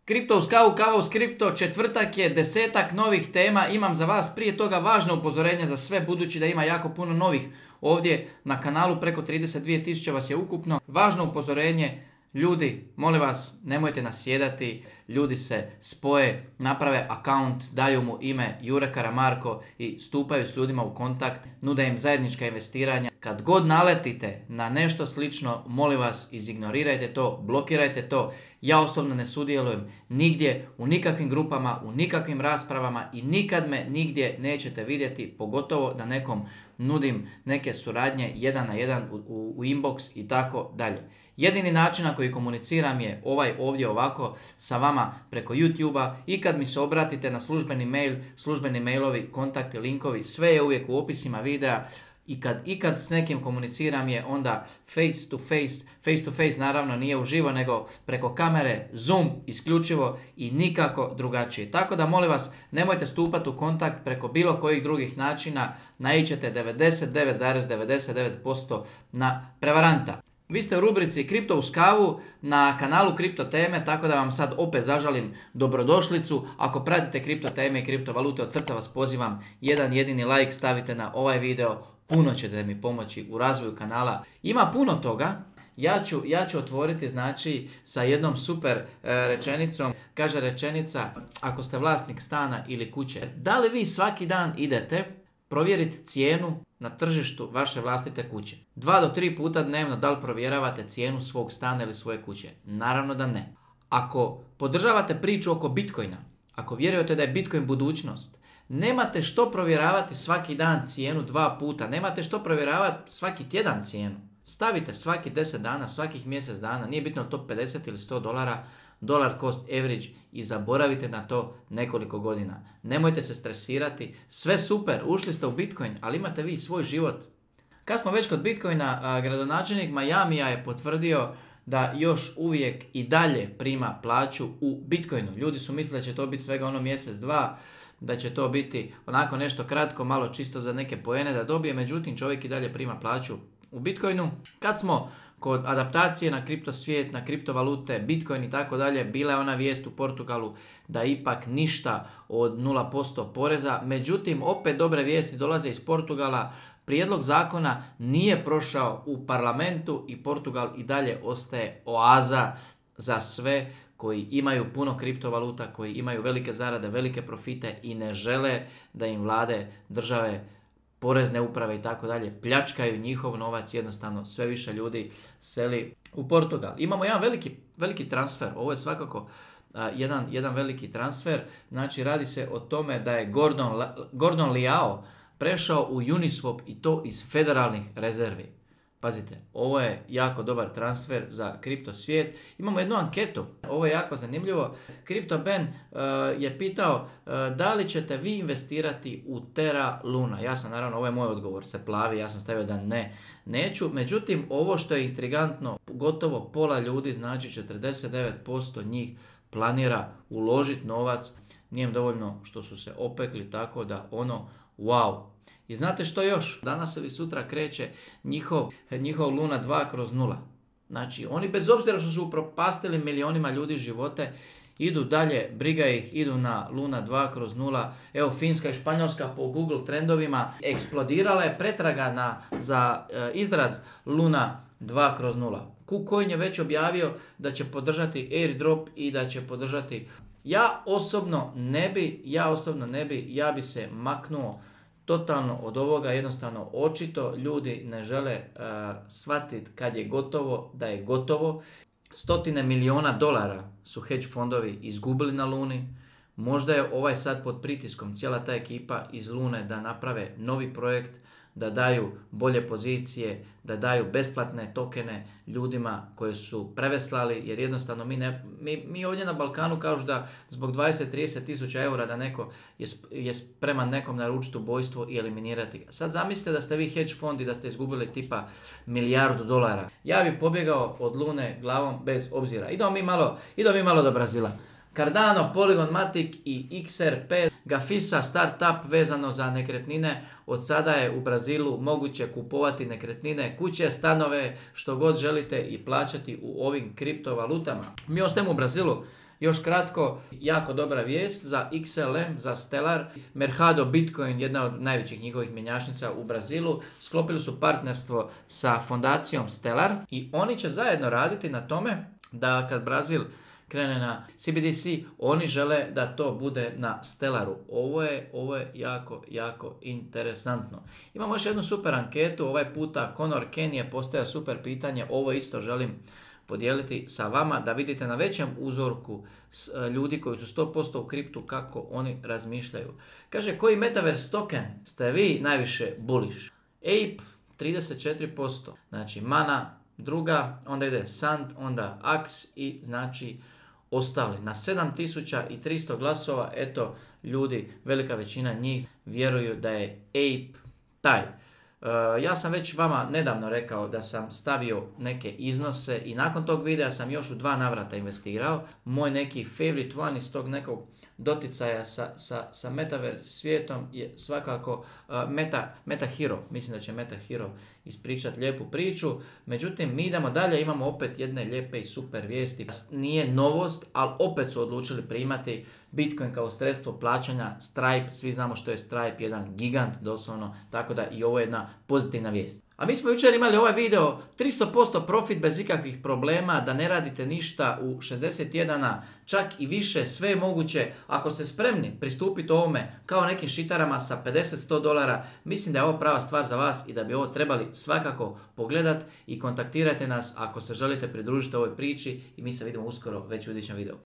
Kripto uz kavu, kava uz kripto, četvrtak je, 10 novih tema, imam za vas prije toga važno upozorenje za sve budući da ima jako puno novih ovdje na kanalu, preko 32.000 vas je ukupno. Važno upozorenje, ljudi, molim vas, nemojte nasjedati, ljudi se spoje, naprave account, daju mu ime Jure Karamarko i stupaju s ljudima u kontakt, nude im zajednička investiranja. Kad god naletite na nešto slično, molim vas, izignorirajte to, blokirajte to. Ja osobno ne sudjelujem nigdje, u nikakvim grupama, u nikakvim raspravama i nikad me nigdje nećete vidjeti, pogotovo da nekom nudim neke suradnje 1 na 1 u inbox i tako dalje. Jedini način na koji komuniciram je ovaj ovdje ovako sa vama preko YouTube-a i kad mi se obratite na službeni mail, službeni mailovi, kontakti, linkovi, sve je uvijek u opisima videa. I kad s nekim komuniciram je onda face to face naravno nije uživo nego preko kamere, Zoom isključivo i nikako drugačije. Tako da molim vas, nemojte stupati u kontakt preko bilo kojih drugih načina, naiđete 99,99% na prevaranta. Vi ste u rubrici Kripto uz kavu na kanalu Kripto teme, tako da vam sad opet zažalim dobrodošlicu. Ako pratite kripto teme i kriptovalute, od srca vas pozivam, jedan jedini like stavite na ovaj video, puno ćete mi pomoći u razvoju kanala. Ima puno toga, ja ću otvoriti znači sa jednom super rečenicom. Kaže rečenica, ako ste vlasnik stana ili kuće, da li vi svaki dan idete provjeriti cijenu na tržištu vaše vlastite kuće? 2 do 3 puta dnevno da li provjeravate cijenu svog stana ili svoje kuće? Naravno da ne. Ako podržavate priču oko Bitcoina, ako vjerujete da je Bitcoin budućnost, nemate što provjeravati svaki dan cijenu 2 puta, nemate što provjeravati svaki tjedan cijenu. Stavite svaki 10 dana, svakih mjesec dana, nije bitno to 50 ili $100, dollar cost average i zaboravite na to nekoliko godina. Nemojte se stresirati, sve super, ušli ste u Bitcoin, ali imate vi svoj život. Kad smo već kod Bitcoina, gradonačelnik Majamija je potvrdio da još uvijek i dalje prima plaću u Bitcoinu. Ljudi su mislili da će to biti svega ono mjesec, dva, da će to biti onako nešto kratko, malo čisto za neke poene da dobije, međutim čovjek i dalje prima plaću u Bitcoinu. Kad smo kod adaptacije na kripto svijet, na kriptovalute, Bitcoin i tako dalje, bila je ona vijest u Portugalu da ipak ništa od 0% poreza, međutim opet dobre vijesti dolaze iz Portugala. Prijedlog zakona nije prošao u parlamentu i Portugal i dalje ostaje oaza za sve koji imaju puno kriptovaluta, koji imaju velike zarade, velike profite i ne žele da im vlade, države, porezne uprave i tako dalje pljačkaju njihov novac, jednostavno sve više ljudi seli u Portugal. Imamo jedan veliki transfer, ovo je svakako jedan veliki transfer, znači radi se o tome da je Gordon Liao prešao u Uniswap i to iz federalnih rezervi. Pazite, ovo je jako dobar transfer za kripto svijet. Imamo jednu anketu, ovo je jako zanimljivo. CryptoBen je pitao da li ćete vi investirati u Terra Luna. Ja sam naravno, ovo je moj odgovor, se plavi, ja sam stavio da neću. Međutim, ovo što je intrigantno, gotovo pola ljudi, znači 49% njih planira uložiti novac. Nije im dovoljno što su se opekli, tako da ono, wow. I znate što još? Danas ili sutra kreće njihov Luna 2/0. Znači, oni bez obzira što su upropastili milionima ljudi živote, idu dalje, briga ih, idu na Luna 2/0. Evo, Finska i Španjolska po Google trendovima eksplodirala je pretraga za izraz Luna 2/0. KuCoin je već objavio da će podržati airdrop i da će podržati. Ja osobno ne bi, ja bi se maknuo totalno od ovoga, jednostavno očito ljudi ne žele shvatiti kad je gotovo da je gotovo. $100 milijuna su hedge fondovi izgubili na Luni. Možda je ovaj sad pod pritiskom cijela ta ekipa iz Lune da naprave novi projekt, da daju bolje pozicije, da daju besplatne tokene ljudima koje su preveslali, jer jednostavno mi ovdje na Balkanu kažu da zbog 20-30 tisuća eura da neko je spreman nekom naručiti ubojstvo i eliminirati ga. Sad zamislite da ste vi hedge fond i da ste izgubili tipa $1 milijardu. Ja bi pobjegao od Lune glavom bez obzira. Idemo mi malo do Brazila. Cardano, Polygon Matic i XRP, Gafisa startup vezano za nekretnine. Od sada je u Brazilu moguće kupovati nekretnine, kuće, stanove, što god želite i plaćati u ovim kriptovalutama. Mi ostajemo u Brazilu. Još kratko, jako dobra vijest za XLM, za Stellar. Mercado Bitcoin, jedna od najvećih njihovih mjenjačnica u Brazilu, sklopili su partnerstvo sa fondacijom Stellar i oni će zajedno raditi na tome da kad Brazil krene na CBDC, oni žele da to bude na Stellaru. Ovo je jako interesantno. Imamo još jednu super anketu, ovaj puta Conor Ken je postavio super pitanje, ovo isto želim podijeliti sa vama da vidite na većem uzorku ljudi koji su 100% u kriptu kako oni razmišljaju. Kaže, koji Metaverse token ste vi najviše bullish? Ape 34%, znači Mana druga, onda ide Sand, onda Ax i znači ostali. Na 7300 glasova, eto, ljudi, velika većina njih vjeruju da je Ape taj. Ja sam već vama nedavno rekao da sam stavio neke iznose i nakon tog videa sam još u 2 navrata investirao. Moj neki favorite one iz tog nekog doticaja sa Metaverse svijetom je svakako Meta Hero. Mislim da će Meta Hero ispričati lijepu priču. Međutim, mi idemo dalje, imamo opet jedne lijepe i super vijesti. Nije novost, ali opet su odlučili primati Bitcoin kao sredstvo plaćanja. Stripe, svi znamo što je Stripe, jedan gigant doslovno, tako da i ovo je jedna pozitivna vijest. A mi smo jučer imali ovaj video, 300% profit bez ikakvih problema, da ne radite ništa u 60 tjedana, čak i više, sve je moguće. Ako ste spremni pristupiti ovome kao nekim šitarama sa 50-100 dolara, mislim da je ovo prava stvar za vas i da bi ovo trebali svakako pogledat i kontaktirajte nas ako se želite pridružiti ovoj priči i mi se vidimo uskoro već u idućem videu.